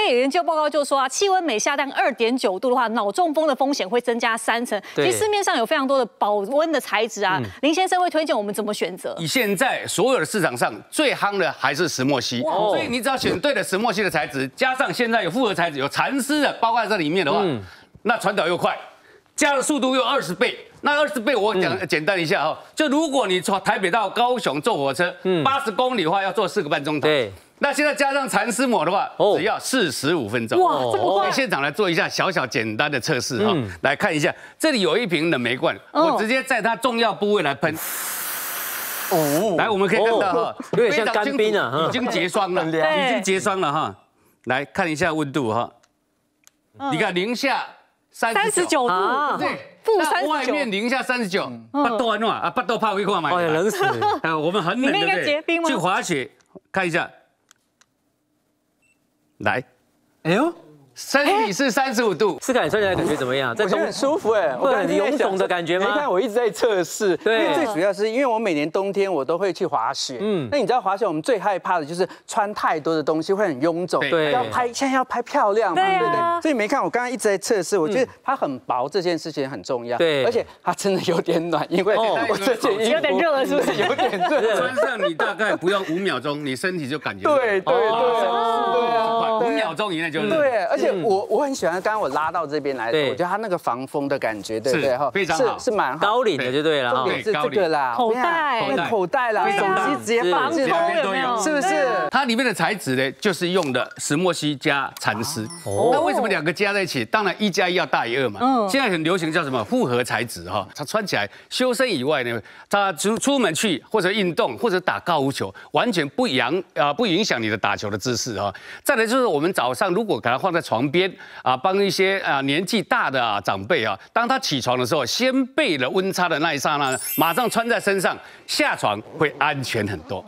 也有研究报告就说啊，气温每下降2.9度的话，脑中风的风险会增加3成。其实市面上有非常多的保温的材质啊，林先生会推荐我们怎么选择？ 以现在所有的市场上最夯的还是石墨烯，所以你只要选对了石墨烯的材质，加上现在有复合材质、有蚕丝的包括在这里面的话，那传导又快，加的速度又20倍。那20倍我讲简单一下哈，就如果你从台北到高雄坐火车，80公里的话要坐4个半钟头。对。那现在加上蚕丝膜的话，只要45分钟。哇，这么快！现场来做一下小小简单的测试哈，来看一下，这里有一瓶冷媒罐，我直接在它重要部位来喷。来，我们可以看到哈， 有点像干冰啊， 已经结霜了，已经结霜了哈。来看一下温度哈，你看零下 39度， 对，那外面零下39，巴豆安暖啊，巴豆泡一块买。 哎呀，冷死！ 我们很冷，对不对？去滑雪，看一下。来，哎呦，身体是35度， 思凯穿起来感觉怎么样？ 我觉得很舒服哎， 会很臃肿的感觉吗？ 你看我一直在测试， 对， 因为最主要是因为我每年冬天我都会去滑雪，那你知道滑雪我们最害怕的就是穿太多的东西会很臃肿， 对， 现在要拍漂亮嘛， 对不对？所以没看我刚刚一直在测试，我觉得它很薄这件事情很重要， 对， 而且它真的有点暖，因为我这件衣服有点热了，是不是？ 有点热， 穿上你大概不用5秒钟，你身体就感觉对 ，5秒钟以内就热。 对，而且我很喜欢刚刚我拉到这边来的，我觉得它那个防风的感觉，对不对？哈， 非常好， 是蛮好， 高领的就对了， 重点是这个啦，口袋啦，手机直接放进来都有， 是不是？ 它里面的材质呢，就是用的石墨烯加蚕丝。那为什么2个加在一起？当然1加1要大于2嘛。现在很流行叫什么复合材质哈，它穿起来修身以外呢，它出门去或者运动或者打高尔夫球，完全不影响你的打球的姿势哈。再来就是我们早上如果给它放在床边啊，帮一些年纪大的长辈啊，当他起床的时候，先备了温差的那一刹那，马上穿在身上，下床会安全很多。